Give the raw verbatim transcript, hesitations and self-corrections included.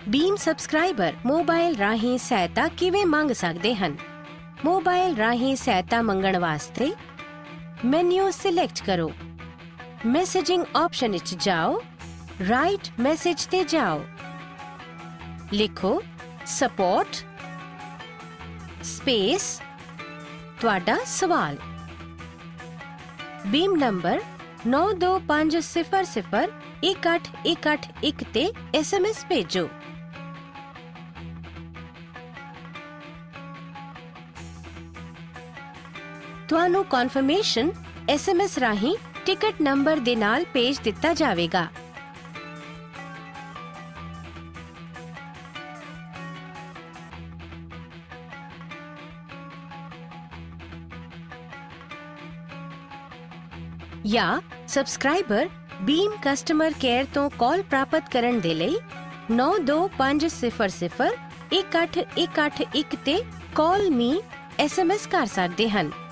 ਬੀਮ subscriber mobile ਰਾਹੀਂ ਸਹਾਇਤਾ ਕਿਵੇਂ ਮੰਗ ਸਕਦੇ ਹਨ? ਮੋਬਾਈਲ ਰਾਹੀਂ ਸਹਾਇਤਾ ਮੰਗਣ ਵਾਸਤੇ ਮੈਨੂ ਸਿਲੈਕਟ ਕਰੋ, ਮੈਸੇजिंग ऑप्शन ਵਿੱਚ ਜਾਓ, ਰਾਈਟ ਮੈਸੇਜ ਤੇ ਜਾਓ, ਲਿਖੋ ਸਪੋਰਟ ਸਪੇਸ ਤੁਹਾਡਾ ਸਵਾਲ। ਬੀਮ ਨੰਬਰ नौ दो पांच सिफर सिफर एक अठ एक अठ एक ते एस एम एस भेजो। ਤੁਹਾਨੂੰ ਕਨਫਰਮੇਸ਼ਨ एस एम एस ਰਾਹੀਂ ਟਿਕਟ ਨੰਬਰ ਦੇ ਨਾਲ ਭੇਜ ਦਿੱਤਾ ਜਾਵੇਗਾ। या सब्सक्राइबर बीम कस्टमर केयर तो कॉल प्राप्त करने दे लई नौ दो पांच सिफर सिफर एक अठ एक अठ एक ते कॉल मी एस एम एस कर सकते हैं।